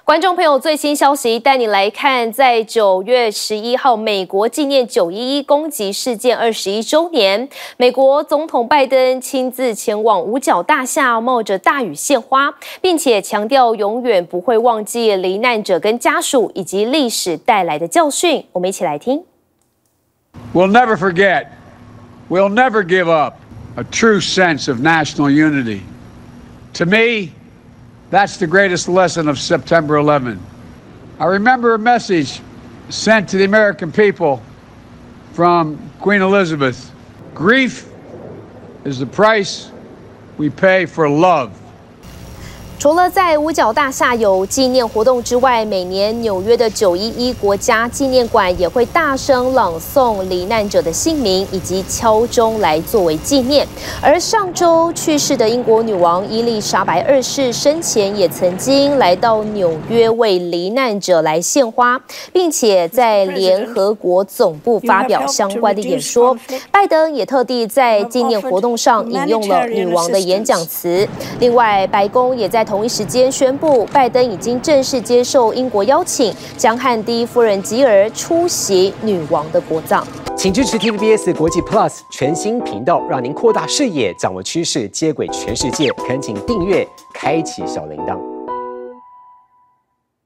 观众朋友，最新消息带你来看，在9月11号，美国纪念911攻击事件21周年，美国总统拜登亲自前往五角大厦，冒着大雨献花，并且强调永远不会忘记罹难者跟家属以及历史带来的教训。我们一起来听。 We'll never forget. We'll never give up a true sense of national unity. To me, that's the greatest lesson of September 11. I remember a message sent to the American people from Queen Elizabeth. Grief is the price we pay for love. 除了在五角大厦有纪念活动之外，每年纽约的911国家纪念馆也会大声朗诵罹难者的姓名以及敲钟来作为纪念。而上周去世的英国女王伊丽莎白2世生前也曾经来到纽约为罹难者来献花，并且在联合国总部发表相关的演说。拜登也特地在纪念活动上引用了女王的演讲词。另外，白宫也在同一时间宣布，拜登已经正式接受英国邀请，将和第一夫人吉尔出席女王的国葬。 请支持 TVBS 国际 Plus 全新频道，让您扩大视野，掌握趋势，接轨全世界。恳请订阅，开启小铃铛。